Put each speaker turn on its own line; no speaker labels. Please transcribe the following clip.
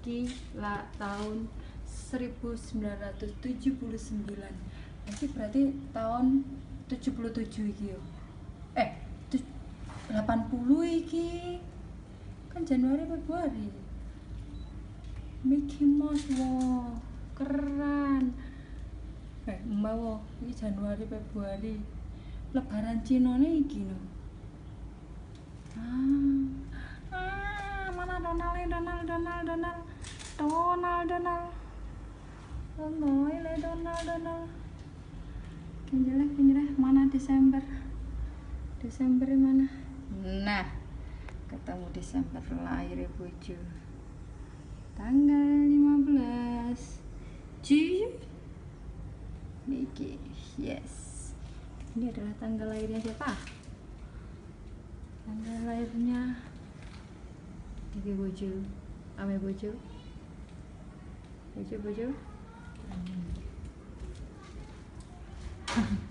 iki lah tahun 1979. Berarti tahun 77 iki yo. 80 iki. Kan Januari Februari. Mickey Mouse wow, keren. Mbak wo, iki Januari Februari. Lebaran Cinane iki no. Mana Donald. Kinjeleh mana Desember mana? Nah, ketemu Desember lahir bojo. Tanggal 15 Juli. Niki, yes. Ini adalah tanggal lahirnya siapa? Tanggal lahirnya Niki bojo. Ame bojo. Bojo.